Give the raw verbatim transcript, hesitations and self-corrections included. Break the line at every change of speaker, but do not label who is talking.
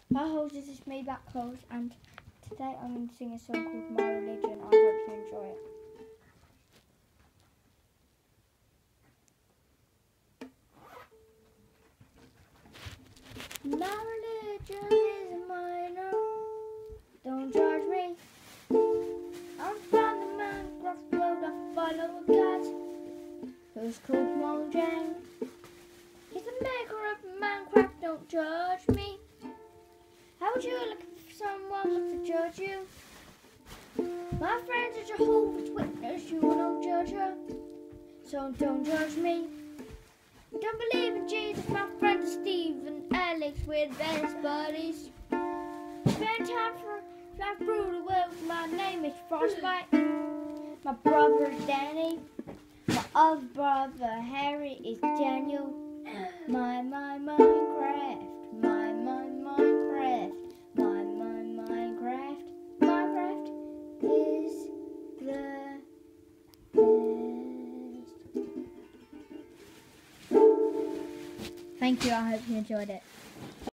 Hi hoes, this is me back host, and today I'm going to sing a song called My Religion. I hope you enjoy it. My religion is minor, don't judge me. I'm from the Minecraft world, I follow a god who's called Mojang. He's the maker of Minecraft, don't judge me. How would you look if someone was to judge you? My friends are Jehovah's Witness, you don't judge her, so don't judge me. Don't believe in Jesus, my friends are Steve and Alex, we're the best buddies. Spend time for life brutal world, my name is Frostbite. My brother is Danny, my other brother Harry is Daniel. My, my, Minecraft, my, my, Minecraft, my, my, Minecraft, Minecraft is the best. Thank you, I hope you enjoyed it.